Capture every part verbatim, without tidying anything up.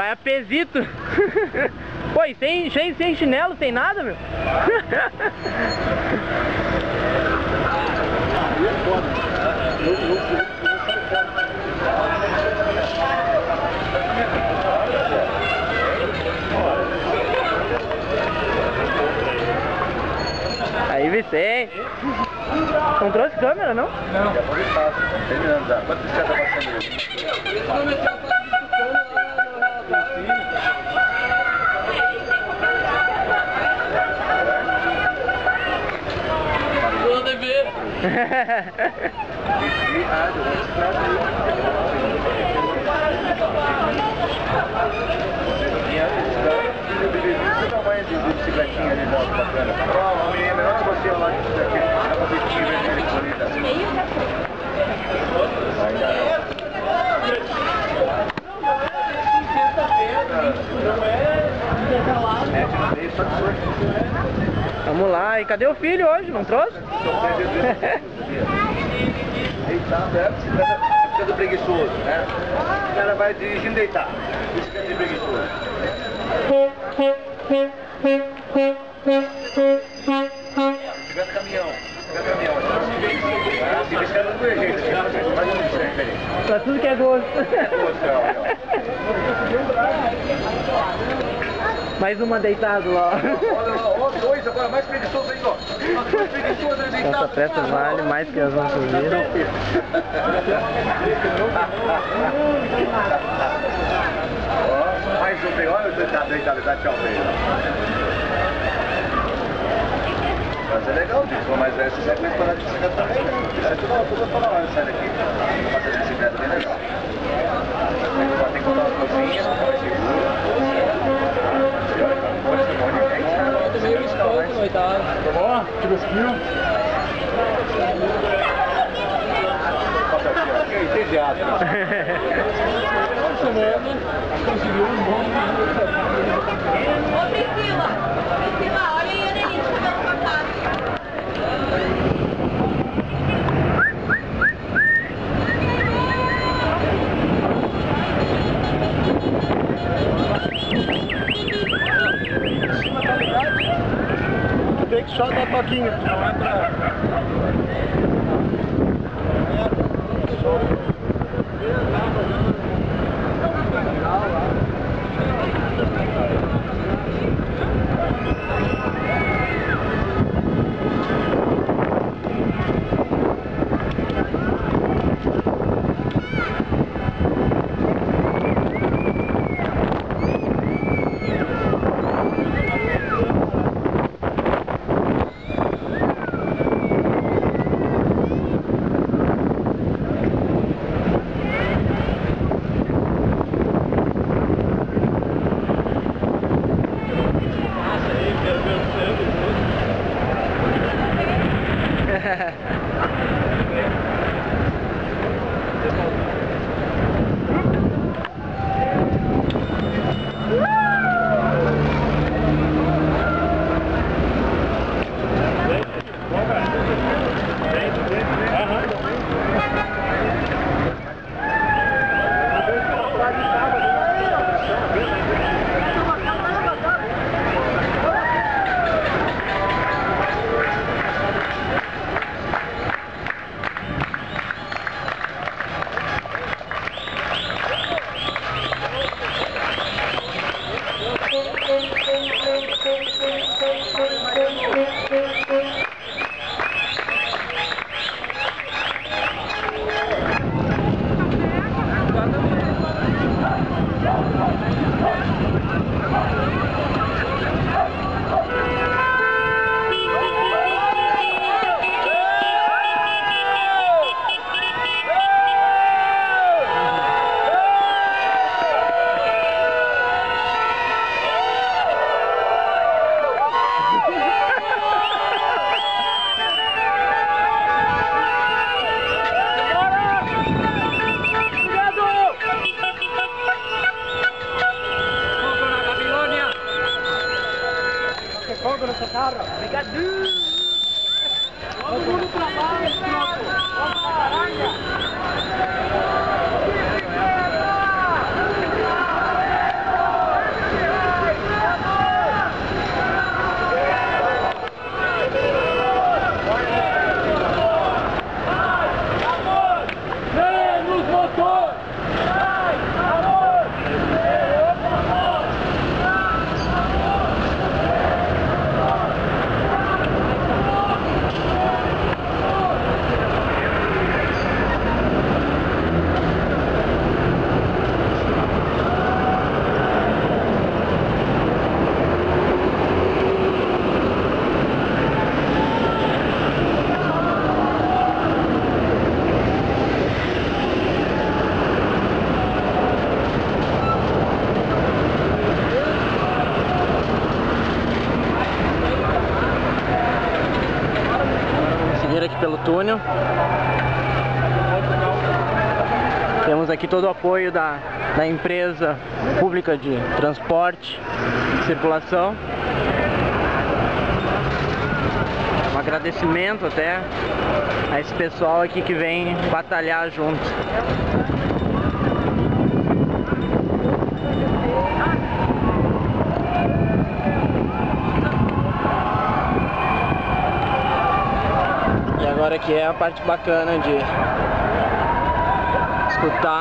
Vai a pesito. Pô, e sem, sem, sem chinelo, sem nada, meu. Aí, Vicente. Não trouxe câmera, não? Não. Terminando já. Quanto você tá passando aí? De bicicletinha ali, moto bacana. Ó, a menina melhor que você lá, dá pra ver que tiver nele por ali, tá? Meio Vamos lá, e cadê o filho hoje? Não trouxe? Deitado, é bicicleta preguiçoso, né? O cara vai dirigindo deitado. Bicicleta de preguiçoso. Pegando caminhão, pegando caminhão. Se bicicleta não é jeito, mais um bicicleta aí. Pra tudo que é gosto. Mais uma deitado lá. Olha lá, ó, dois agora, mais preguiçoso ainda, ó. Mais preguiçoso aí deitado. Essa festa vale mais que as nossas vidas. Ó, mais um bem, olha o deitado, deitado, dá tchau pra ele. Mas é legal, gente, mas essa você vai parar de bicicleta também, né? Bicicleta não, toda toda hora sai daqui. Fazer bicicleta bem legal. Tem que botar uma cozinha, mais seguro. Eu tomei um espanto no oitavo. Tá bom? Tira os quilos. Que entediado. Conseguiu um bom. Ô Priscila, Priscila, olha aí a Denise chegando pra casa. Tem que só dar um pouquinho, não é pra... fogo nessa carro. Obrigado. Todo mundo pra baixo, troco. Vamos pra caralho. túnel. Temos aqui todo o apoio da, da empresa pública de transporte e circulação. Um agradecimento até a esse pessoal aqui que vem batalhar junto. E agora aqui é a parte bacana de escutar.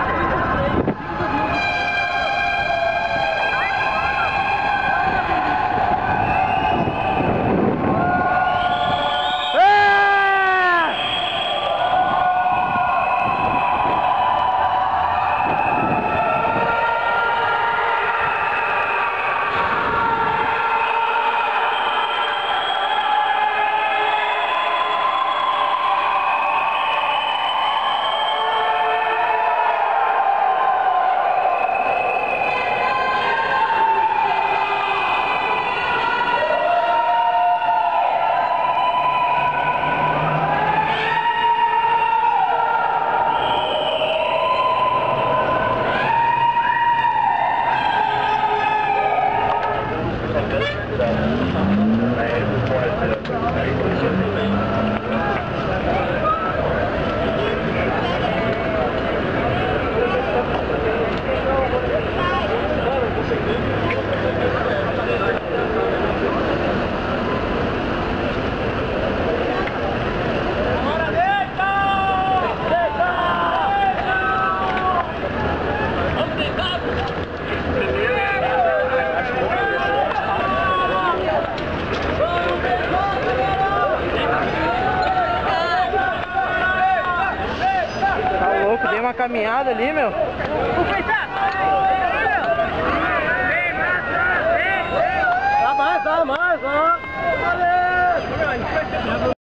Dei uma caminhada ali, meu. Tá mais, tá mais, ó.